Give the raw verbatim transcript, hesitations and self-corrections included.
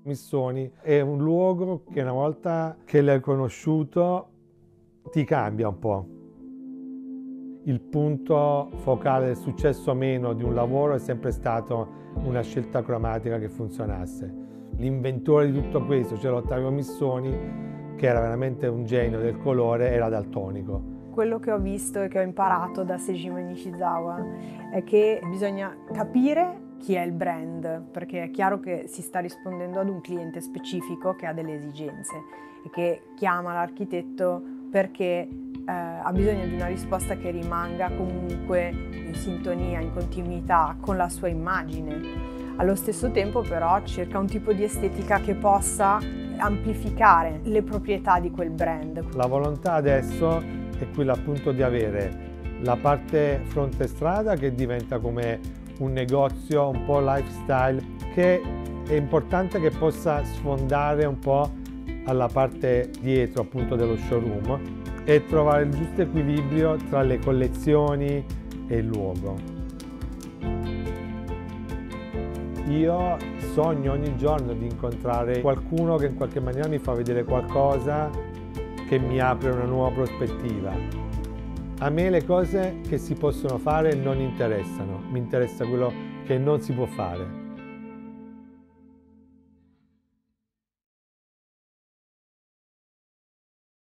Missoni è un luogo che una volta che l'hai conosciuto ti cambia un po'. Il punto focale del successo o meno di un lavoro è sempre stato una scelta cromatica che funzionasse. L'inventore di tutto questo, cioè Ottavio Missoni, che era veramente un genio del colore, era daltonico. Quello che ho visto e che ho imparato da Seijima Nishizawa è che bisogna capire chi è il brand, perché è chiaro che si sta rispondendo ad un cliente specifico che ha delle esigenze e che chiama l'architetto perché eh, ha bisogno di una risposta che rimanga comunque in sintonia, in continuità con la sua immagine. Allo stesso tempo però cerca un tipo di estetica che possa amplificare le proprietà di quel brand. La volontà adesso è quella appunto di avere la parte fronte strada che diventa come un negozio un po' lifestyle, che è importante che possa sfondare un po' alla parte dietro appunto dello showroom e trovare il giusto equilibrio tra le collezioni e il luogo. Io sogno ogni giorno di incontrare qualcuno che in qualche maniera mi fa vedere qualcosa che mi apre una nuova prospettiva. A me le cose che si possono fare non interessano, mi interessa quello che non si può fare.